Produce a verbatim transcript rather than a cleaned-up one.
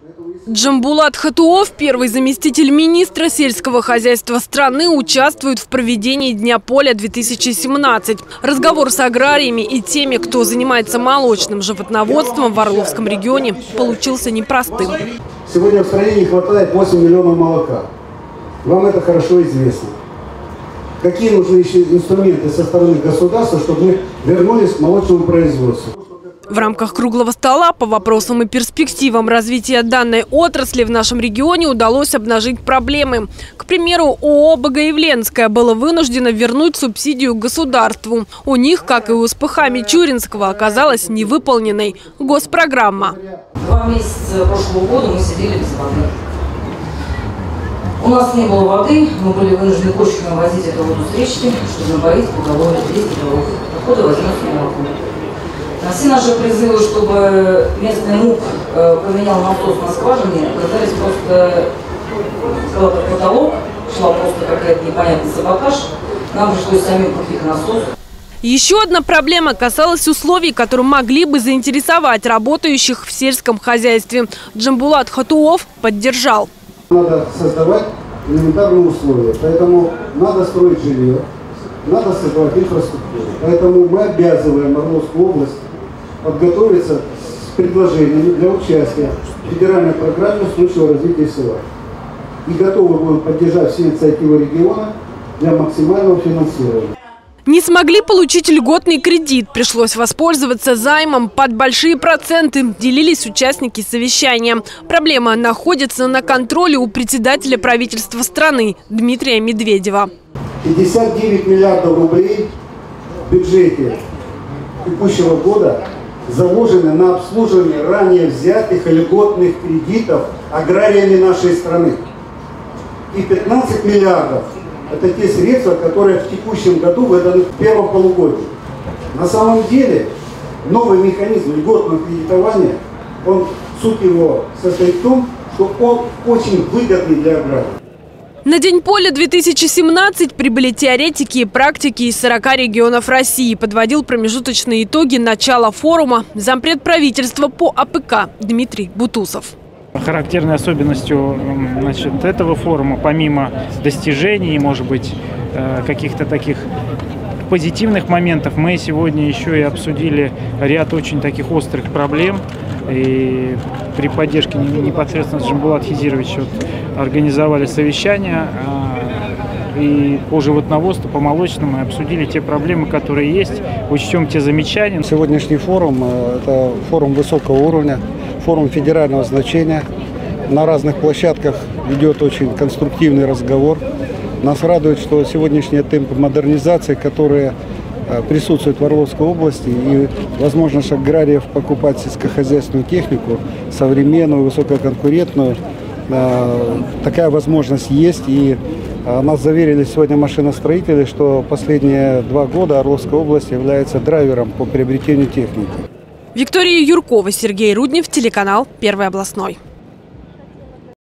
Джамбулат Хатуов, первый заместитель министра сельского хозяйства страны, участвует в проведении Дня поля две тысячи семнадцать. Разговор с аграриями и теми, кто занимается молочным животноводством в Орловском регионе, получился непростым. Сегодня в стране не хватает восьми миллионов молока. Вам это хорошо известно. Какие нужны еще инструменты со стороны государства, чтобы мы вернулись к молочному производству? В рамках круглого стола по вопросам и перспективам развития данной отрасли в нашем регионе удалось обнажить проблемы. К примеру, ООО «Богоявленская» было вынуждено вернуть субсидию государству. У них, как и у СПХ Мичуринского, оказалась невыполненной госпрограмма. Два месяца прошлого года мы сидели без воды. У нас не было воды, мы были вынуждены почками возить эту воду с речки, чтобы напоить поголовье двести голов. Откуда возьмется молоко? На все наши призывы, чтобы местный МУП э, поменял насос на скважине, оказались просто в потолок, шла просто какая-то непонятный саботаж. Нам пришлось самим купить насос. Еще одна проблема касалась условий, которые могли бы заинтересовать работающих в сельском хозяйстве. Джамбулат Хатуов поддержал. Надо создавать элементарные условия, поэтому надо строить жилье, надо создавать инфраструктуру. Поэтому мы обязываем Орловскую область подготовиться с предложениями для участия в федеральной программе устойчивого развития села. И готовы будем поддержать все инициативы региона для максимального финансирования. Не смогли получить льготный кредит. Пришлось воспользоваться займом под большие проценты. Делились участники совещания. Проблема находится на контроле у председателя правительства страны Дмитрия Медведева. пятьдесят девять миллиардов рублей в бюджете текущего года заложены на обслуживание ранее взятых льготных кредитов аграриями нашей страны. И пятнадцать миллиардов – это те средства, которые в текущем году выданы в первом полугодии. На самом деле новый механизм льготного кредитования, он, суть его состоит в том, что он очень выгодный для аграриев. На День поля две тысячи семнадцать прибыли теоретики и практики из сорока регионов России. Подводил промежуточные итоги начала форума зампред правительства по АПК Дмитрий Бутусов. Характерной особенностью, значит, этого форума, помимо достижений, может быть, каких-то таких позитивных моментов, мы сегодня еще и обсудили ряд очень таких острых проблем. И при поддержке непосредственно Джамбулата Хизировича вот, организовали совещание и по животноводству, по молочному, и обсудили те проблемы, которые есть, учтем те замечания. Сегодняшний форум – это форум высокого уровня, форум федерального значения. На разных площадках идет очень конструктивный разговор. Нас радует, что сегодняшние темпы модернизации, которые присутствуют в Орловской области, и возможность аграриев покупать сельскохозяйственную технику, современную, высококонкурентную, такая возможность есть. И нас заверили сегодня машиностроители, что последние два года Орловская область является драйвером по приобретению техники. Виктория Юркова, Сергей Руднев, телеканал «Первый областной».